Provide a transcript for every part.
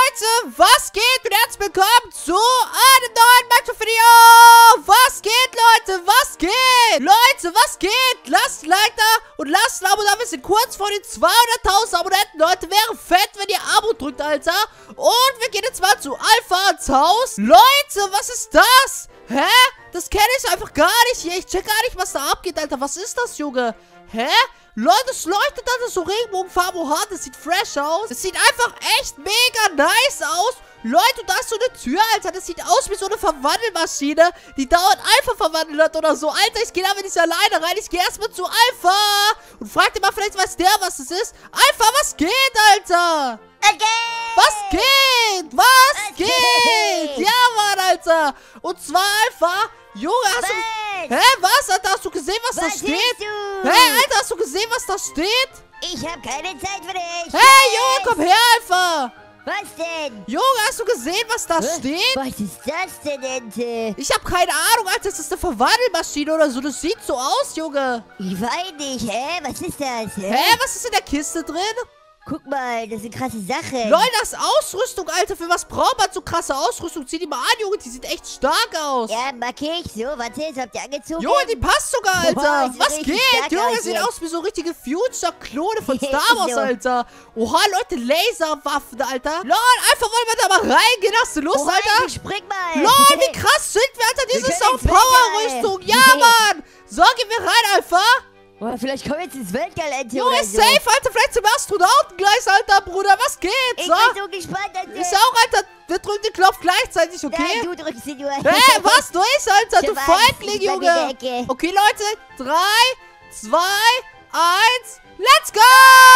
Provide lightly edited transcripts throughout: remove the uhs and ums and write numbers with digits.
Leute, was geht? Und herzlich willkommen zu einem neuen Minecraft-Video. Was geht, Leute? Was geht? Leute, was geht? Lasst ein Like da und lasst ein Abo da. Wir sind kurz vor den 200.000 Abonnenten. Leute, wäre fett, wenn ihr Abo drückt, Alter. Und wir gehen jetzt mal zu Alpha ins Haus. Leute, was ist das? Hä? Das kenne ich einfach gar nicht hier. Ich check gar nicht, was da abgeht, Alter. Was ist das, Junge? Hä? Leute, es leuchtet also so Regenbogenfarben. Oha, das sieht fresh aus. Es sieht einfach echt mega nice aus. Leute, da ist so eine Tür, Alter. Das sieht aus wie so eine Verwandelmaschine, die dauernd Alpha verwandelt hat oder so. Alter, ich gehe da nicht alleine rein. Ich gehe erstmal zu Alpha. Und frag dir mal, vielleicht weiß der, was es ist. Alpha, was geht, Alter? Was geht? Was geht? Ja, Mann, Alter. Und zwar Alpha. Junge, hast du... Hä, was, Alter? Hast du gesehen, was da steht? Hä, Alter, hast du gesehen, was da steht? Ich hab keine Zeit für dich. Hey, Junge, komm her, Alpha. Was denn? Junge, hast du gesehen, was da steht? Was ist das denn, Ente? Ich hab keine Ahnung, Alter. Das ist eine Verwandelmaschine oder so. Das sieht so aus, Junge. Ich weiß nicht, hä? Was ist das? Hä, was ist in der Kiste drin? Guck mal, das ist eine krasse Sache. Leute, das ist Ausrüstung, Alter. Für was braucht man so krasse Ausrüstung? Zieh die mal an, Junge. Die sieht echt stark aus. Ja, mag ich. So, warte, jetzt habt ihr angezogen. Junge, die passt sogar, Alter. Boah, was geht? Junge, sieht aus wie so richtige Future-Klone von Star Wars, So. Alter. Oha, Leute, Laserwaffen, Alter. Lol, einfach wollen wir da mal reingehen. Hast du Lust, Oha, Alter? spring mal. Lol, wie krass sind wir, Alter. Wir Dieses ist können auch ins Weltall. Power-Rüstung. Ja, Mann. So, gehen wir rein, Alpha. Boah, vielleicht kommen wir jetzt ins Weltall, Ente, Junge, oder so. safe, Alter. Vielleicht zum Astronauten gleich, Alter, Bruder. Was geht? Ich So. bin so gespannt, Ente. Ich auch, Alter. Wir drücken den Knopf gleichzeitig, okay? Nein, du drückst sie nur. Hä, was? Du ist, Alter, du Ich weiß, Feigling, ich bin in der Junge. Ecke. Okay, Leute, 3, 2, 1, let's go!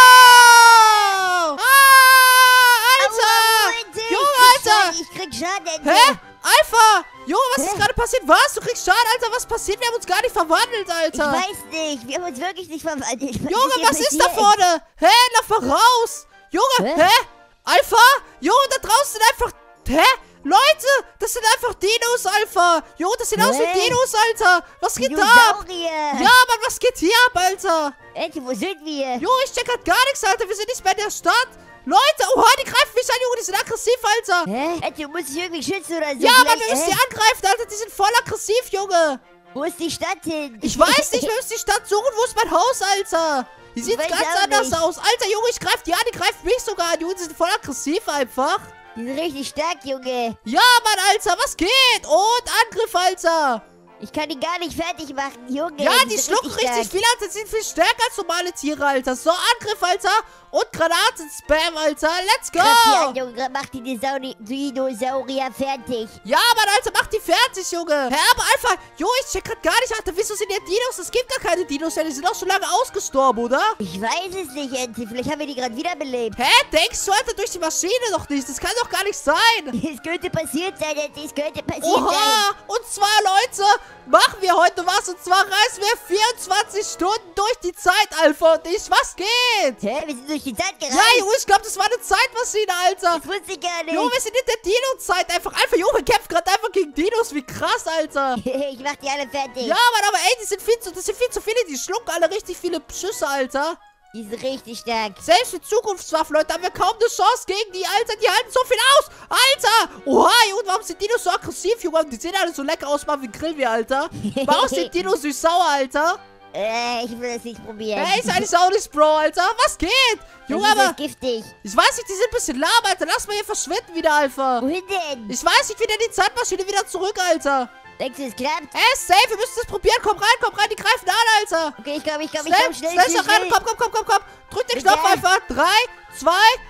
Alter! Ente, Junge, Alter! Ich krieg Schaden, Ente. Hä? Alpha! Junge, was ist Hä? gerade passiert? Was? Du kriegst Schaden, Alter? Was passiert? Wir haben uns gar nicht verwandelt, Ich Alter. weiß nicht. Wir haben uns wirklich nicht verwandelt. Junge, was ist da vorne? Hä? Lauf mal raus! Junge, Hä? hä? Alpha? Junge, da draußen sind einfach... Hä? Leute, das sind einfach Dinos, Alpha. Junge, das sieht aus wie Hä? Dinos, Alter. Was geht da ab? Dinosaurier. Ja, Mann, was geht hier ab, Alter? Ente, wo sind wir? Junge, ich check grad gar nichts, Alter. Wir sind nicht mehr in der Stadt. Leute, oha, die greifen mich an, Junge. Die sind aggressiv, Alter. Hä? Ente, du musst dich irgendwie schützen oder so. Ja, Mann, wir Vielleicht, müssen die angreifen, Alter. Die sind voll aggressiv, Junge. Wo ist die Stadt hin? Ich weiß nicht, wir müssen die Stadt suchen. Wo ist mein Haus, Alter? Die sieht weiß ganz auch anders nicht. aus. Alter, Junge, ich greif die an. Die greift mich sogar an. Junge, die sind voll aggressiv einfach. Die sind richtig stark, Junge. Ja, Mann, Alter, was geht? Und Angriff, Alter. Ich kann die gar nicht fertig machen, Junge. Ja, die sind schlucken richtig stark. viel, Alter. Die sind viel stärker als normale Tiere, Alter. So, Angriff, Alter. Und Granaten-Spam, Alter. Let's go. Greif die an, Junge. Mach die Dinosaurier fertig. Ja, Mann, Alter, mach die fertig, Junge. Hä, aber einfach, Junge, ich check grad gar nicht, Alter. Wieso sind ja Dinos? Es gibt gar keine Dinos, ja. Die sind auch schon lange ausgestorben, oder? Ich weiß es nicht, Ente. Vielleicht haben wir die gerade wiederbelebt. Hä, denkst du, Alter, durch die Maschine doch nicht? Das kann doch gar nicht sein. Es könnte passiert sein, Ente. Es könnte passiert sein. Oha, und zwar, Leute, machen wir heute was. Und zwar reisen wir 24 Stunden durch die Zeit, Alpha und ich. Was geht? Hä? Wir sind durch die Zeit gereist. Ja, Junge, ich glaube, das war eine Zeitmaschine, Alter. Das wusste ich gar nicht. Junge, wir sind in der Dino-Zeit einfach. Einfach, Junge, wir kämpfen gerade einfach gegen Dinos. Wie krass, Alter. Ich mach die alle fertig. Ja, Mann, aber ey, das sind viel zu viele. Die schlucken alle richtig viele Schüsse, Alter. Die sind richtig stark. Selbst mit Zukunftswaffen, Leute, haben wir kaum eine Chance gegen die, Alter. Die halten so viel aus. Alter. Oha, Junge, warum sind Dinos so aggressiv, Junge? Die sehen alle so lecker aus, Mann, wie grillen wir, Alter. Warum sind Dinos süß-sauer, Alter? Ich will das nicht probieren. Ey, ist eigentlich auch nicht, Bro, Alter. Was geht? Junge, Das ist aber... giftig. Ich weiß nicht, die sind ein bisschen lahm, Alter. Lass mal hier verschwinden wieder, Alpha. Wohin denn? Ich weiß nicht, wieder die Zeitmaschine wieder zurück, Alter. Denkst du, es klappt? Safe, wir müssen das probieren. Komm rein, die greifen an, Alter. Okay, ich komm, Schnell rein, komm. Drück den Bitte. Knopf einfach. 3, 2,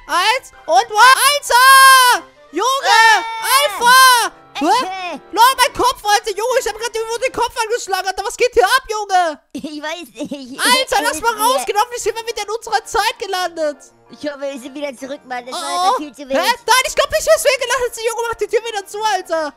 1 und Alter! Junge! Alpha! Hä? Lol, mein Kopf, Alter, Junge, ich hab gerade irgendwo den Kopf angeschlagen, Alter. Was geht hier ab, Junge? Ich weiß nicht. Alter, lass mal Hilf raus. mir. Genau, wie sind wir wieder in unserer Zeit gelandet? Ich hoffe, wir sind wieder zurück, Mann. Das war Oh, einfach viel zu hä? wild. Nein, ich glaube nicht, deswegen gelandet. Junge, mach die Tür wieder zu, Alter.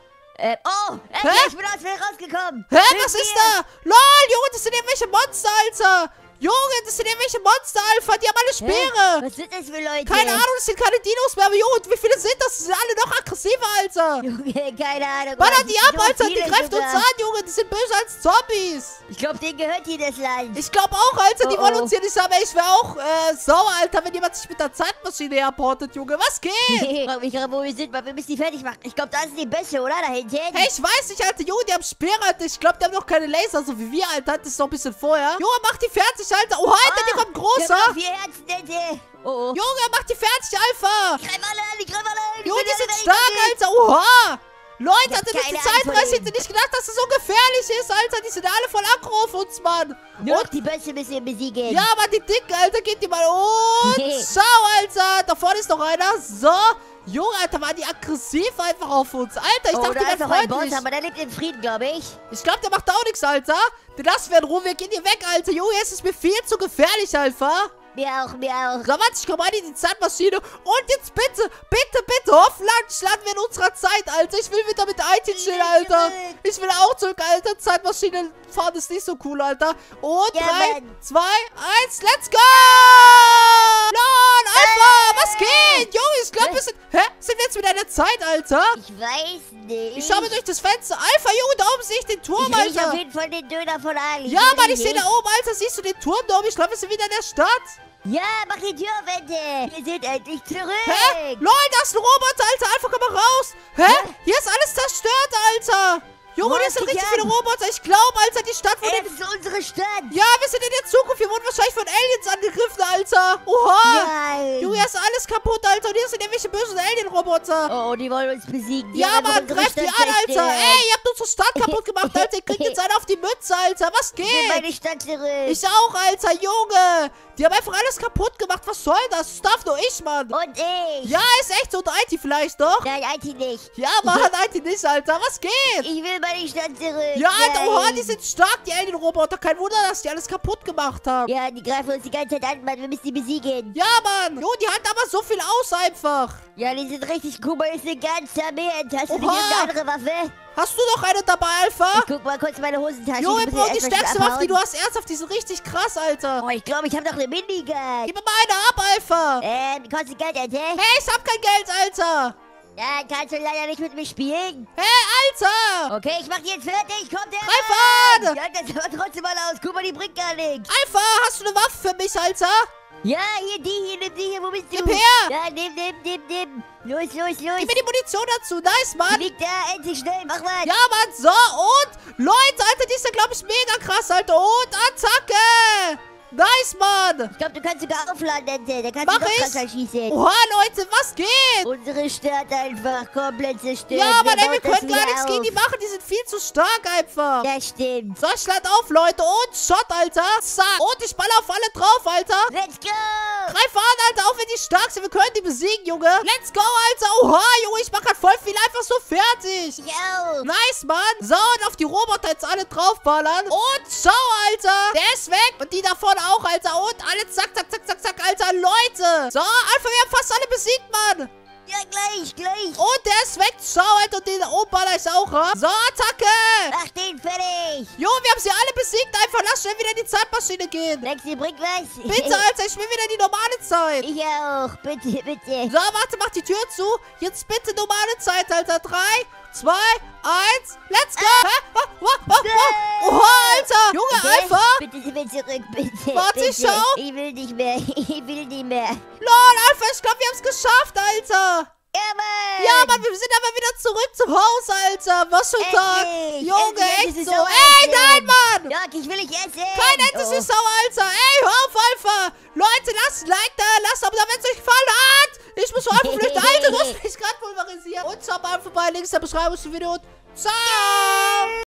Ich bin aus mir rausgekommen. Hä, was ist da? Lol, Junge, das sind irgendwelche Monster, Alter. Junge, das sind irgendwelche Monster, Alpha. Die haben alle Speere. Was sind das für Leute? Keine Ahnung, das sind keine Dinos mehr. Aber Junge, wie viele sind das? Die sind alle noch aggressiver, Alter. Junge, keine Ahnung. Baller die ab, so Alter. Die viele greifen uns sogar. an, Junge. Die sind böse als Zombies. Ich glaube, denen gehört hier das Land. Ich glaube auch, Alter. Die Oh, wollen oh. uns hier nicht haben. Ey, ich wäre auch sauer, Alter, wenn jemand sich mit der Zeitmaschine herportet, Junge. Was geht? Ich frag mich gerade, wo wir sind, weil wir müssen die fertig machen. Ich glaube, das ist die beste, oder? Da hinten. Hey, ich weiß nicht, Alter. Junge, die haben Speere, Alter. Ich glaube, die haben noch keine Laser, so wie wir, Alter. Das ist noch ein bisschen vorher. Junge, mach die fertig, Alter. Oh, Alter, die kommt Wir großer. haben 4 Herzen, Dente. Oh, oh. Junge, mach die fertig, Alpha. Ich greif alle an, ich greif alle an. Junge, Ich die will sind alle stark, fertig. Alter. Oha. Leute, Ich hab hatte durch die keine Angst vor Zeitreise denen. hätte nicht gedacht, dass es so gefährlich ist, Alter. Die sind alle voll aggro auf uns, Mann. Nur noch Und, die Böse müssen wir besiegen. ja, aber die Dicken, Alter, geht die mal. Und, ciao, Alter. Da vorne ist noch einer. So. Junge, Alter, waren die aggressiv einfach auf uns. Alter, ich Oh, dachte, da die ist wären noch ein freundlich. Boss, aber der lebt in Frieden, glaube ich. Ich glaube, der macht auch nichts, Alter. Den lassen wir in Ruhe. Wir gehen hier weg, Alter. Junge, es ist mir viel zu gefährlich, Alpha. Mir auch, mir auch. So, warte, ich komme rein in die Zeitmaschine. Und jetzt bitte, bitte, bitte, hoffentlich landen wir in unserer Zeit, Alter. Ich will wieder mit IT chillen, will Alter. zurück. Ich will auch zurück, Alter. Zeitmaschine fahren ist nicht so cool, Alter. Und Ja, 3, Mann. 2, 1, let's go! Lon, Alpha, was geht? Junge, ich glaube, wir sind... Hä? Sind wir jetzt wieder in der Zeit, Alter? Ich weiß nicht. Ich schaue mir durch das Fenster. Alpha, Junge, da oben sehe ich den Turm, Ich riech auf Alter. jeden Fall den Döner von Ali. Ja, Mann, ich sehe da oben, Alter. Siehst du den Turm da oben? Ich glaube, wir sind wieder in der Stadt. Ja, mach die Tür, Wende. Wir sind endlich zurück. Hä? Leute, das ist ein Roboter, Alter. Alpha, komm mal raus. Hä? Hier ist alles zerstört, Alter. Junge, Wo hier ist sind die richtig Kern? viele Roboter. Ich glaube, Alter, die Stadt wurde... Ey, das ist unsere Stadt. Ja, wir sind in der Zukunft. Wir wurden wahrscheinlich von Aliens angegriffen, Alter. Oha. Nein. Junge, hier ist alles kaputt, Alter. Und hier sind irgendwelche bösen Alien-Roboter. Oh, die wollen uns besiegen. Die Ja, haben Mann, unsere greift die Stadt an, Alter. zerstört. Ey, ihr habt unsere Stadt kaputt gemacht, Alter. Ihr kriegt jetzt einen auf die Mütze, Alter. Was Ich will geht? meine Stadt zurück. Ich auch, Alter, Junge. Die haben einfach alles kaputt gemacht. Was soll das? Das darf nur ich, Mann. Und ich. Ja, ist echt so. Und IT vielleicht doch. Nein, IT nicht. Ja, Mann, IT nicht, Alter. Was geht? Ich will meine Stadt zurück. Ja, Alter, oha, Nein. die sind stark, die Alien-Roboter. Kein Wunder, dass die alles kaputt gemacht haben. Ja, die greifen uns die ganze Zeit an, Mann. Wir müssen die besiegen. Ja, Mann. Jo, die halten aber so viel aus einfach. Ja, die sind richtig cool. Man ist eine ganze Armee. Hast du nicht Oha. irgendeine andere Waffe? Hast du noch eine dabei, Alpha? Ich guck mal kurz in meine Hosentasche. Jo, wir Ich muss brauchen die erst mal stärkste abhauen. Waffe, die du hast. Ernsthaft, die sind richtig krass, Alter. Oh, ich glaube, ich habe noch eine Minigun. Gib mir mal eine ab, Alpha. Kostet Geld, Alter? Hey, ich hab kein Geld, Alter. Ja, kannst du leider nicht mit mir spielen. Hey, Alter. Okay, ich mach die jetzt fertig. Komm, der Greif Mann. an. Ja, das sieht aber trotzdem mal aus. Guck mal, die bringt gar nichts. Alpha, hast du eine Waffe für mich, Alter? Ja, hier, nimm die hier. Wo bist du? Gib her. Ja, nimm. Los. Gib mir die Munition dazu. Nice, Die Mann. liegt da, endlich schnell. Mach mal. Ja, Mann, so, und Leute, Alter, die ist ja, glaube ich, mega krass, Alter. Und Attacke. Nice, Mann. Ich glaube, du kannst sogar aufladen, Ente. Da kannst Mach du doch ich. krasser schießen. Oha, Leute, was geht? Unsere Stadt einfach komplett zerstört. Ja, Mann, ey, bauen wir das können gar wieder nichts gegen die auf. machen. Die sind viel zu stark einfach. Das stimmt. So, ich lade auf, Leute. Und Shot, Alter. Zack. Und ich baller auf alle drauf, Alter. Let's go. Greif an, Alter, auch wenn die stark sind. Wir können die besiegen, Junge. Let's go, Alter. Oha, Junge, ich mach grad voll viel einfach so fertig. Yo. Nice, Mann. So, und auf die Roboter jetzt alle draufballern. Und schau, Alter. Der ist weg. Und die da vorne auch, Alter. Und alle zack, Alter. Leute. So, Alpha, wir haben fast alle besiegt, Mann. Ja, gleich. Und der ist weg. Schau, Alter. Und den da oben baller ich auch ab. So, Attacke. Mach den fertig. Jo, wir haben sie alle besiegt. Einfach lass schnell wieder in die Zeitmaschine gehen. Denkst du, bringt was? Bitte, Alter. Ich will wieder in die normale Zeit. Ich auch. Bitte. So, warte, mach die Tür zu. Jetzt bitte normale Zeit, Alter. 3, 2, 1, let's go. Hä? Oha, Alter. Junge, Alpha. Bitte, sie will zurück, bitte. Warte, ich bitte. schau. Ich will nicht mehr. Lol, Alpha, ich glaube, wir haben es geschafft, Alter. Ja, Mann. Ja, Mann, wir sind aber wieder zurück zum Haus, Alter. Was für ein Tag. Endlich. Junge, Endlich echt ist so. es auch Ey, essen. nein, Mann. Doc, ich will nicht essen. Kein Ente Oh. Süßsauer, Alter. Ey, hör auf, Alpha. Leute, lasst ein Like da. Lasst aber da, wenn es euch gefallen hat. Ich muss so einfach flüchten. Alter, du hast mich gerade pulverisiert. Und schaut mal vorbei. Links in der Beschreibung zum Video. Ciao.